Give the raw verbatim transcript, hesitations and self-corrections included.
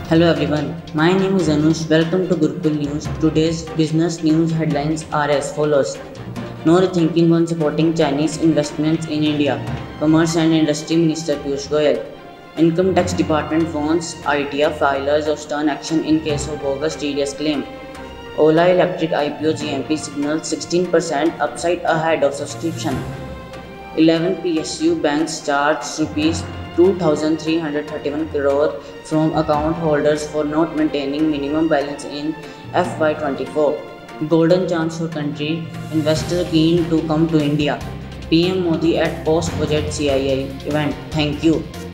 Hello everyone, my name is Anush. Welcome to Gurukul News. Today's business news headlines are as follows. No rethinking on supporting Chinese investments in India. Commerce and Industry Minister Piyush Goyal. Income Tax Department warns I T F filers of stern action in case of bogus T D S claim. Ola Electric I P O G M P signals sixteen percent upside ahead of subscription. eleven P S U banks charged rupees two thousand three hundred thirty-one crore from account holders for not maintaining minimum balance in F Y twenty-four. Golden chance for country, investors keen to come to India. P M Modi at post-budget C I I event. Thank you.